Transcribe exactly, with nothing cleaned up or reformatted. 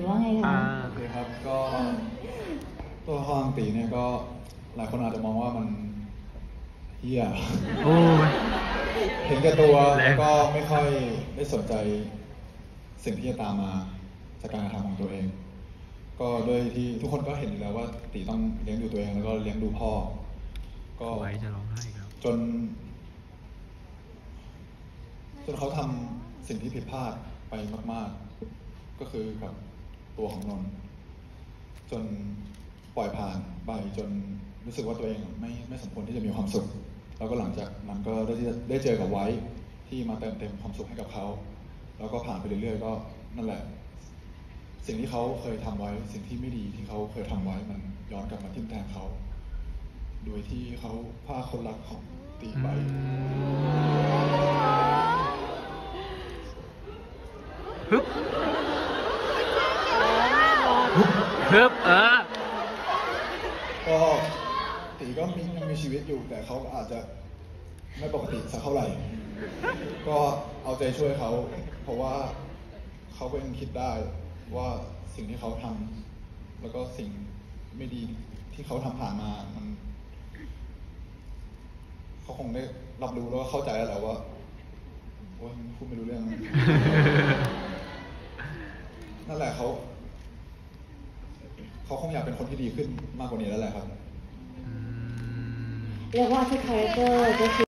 ว่าไงคะโอเคครับก็ตัวละครตีเนี่ยก็หลายคนอาจจะมองว่ามันเฮี้ยโอ้ยเห็นแก่ตัวแรงแล้วก็ไม่ค่อยได้สนใจสิ่งที่จะตามมาจากการกระทำของตัวเอง ก็ด้วยที่ทุกคนก็เห็นอยู่แล้วว่าตีต้องเลี้ยงดูตัวเองแล้วก็เลี้ยงดูพ่อ ก็ไว้จะร้องไห้ครับจน จนเขาทำสิ่งที่ผิดพลาดไปมากๆ ก็คือกับตัวของนนท์จนปล่อยผ่านไปจนรู้สึกว่าตัวเองไม่ไม่สมควรที่จะมีความสุข แล้วก็หลังจากนั้นก็ได้ได้เจอกับไว้ที่มาเติมเต็มความสุขให้กับเขา แล้วก็ผ่านไปเรื่อยๆก็นั่นแหละ สิ่งที่เขาเคยทำไว้ สิ่งที่ไม่ดีที่เขาเคยทำไว้มันย้อนกลับมาทิ่มแทงเขา โดยที่เขาพาคนรักของตีไปฮึบฮึบเออก็ตีก็มียังมีชีวิตอยู่แต่เขาอาจจะไม่ปกติสักเท่าไหร่ ก็เอาใจช่วยเขาเพราะว่าเขาก็ยังคิดได้ว่าสิ่งที่เขาทำแล้วก็สิ่งไม่ดีที่เขาทำผ่านมามันเขาคงได้รับรู้แล้วก็เข้าใจแล้วแหละว่าโอ๊ยพูดไม่รู้เรื่อง นั่นแหละเขาเขาคงอยากเป็นคนที่ดีขึ้นมากกว่านี้แล้วแหละครับเรียกว่าทุกคาแรคเตอร์ก็คือ